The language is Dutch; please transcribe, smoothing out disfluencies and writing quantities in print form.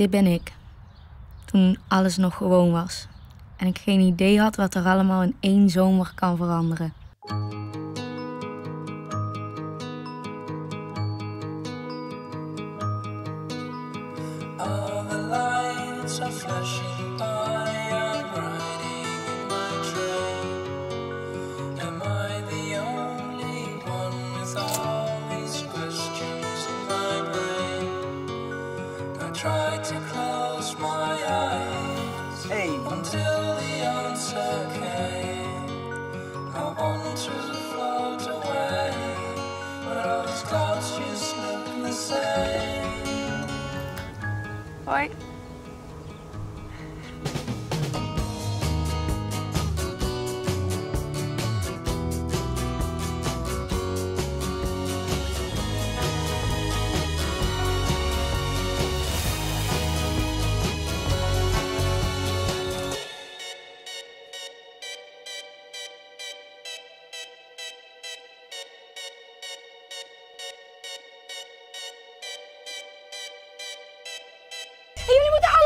dit ben ik. Toen alles nog gewoon was. En ik geen idee had wat er allemaal in 1 zomer kan veranderen. All the lights are flashing by, I'm riding in my train. Am I the only one with all these questions in my brain? I try to close my eyes until the answer came. I want to float away, but all these clouds just look the same. Hoi. Jullie moeten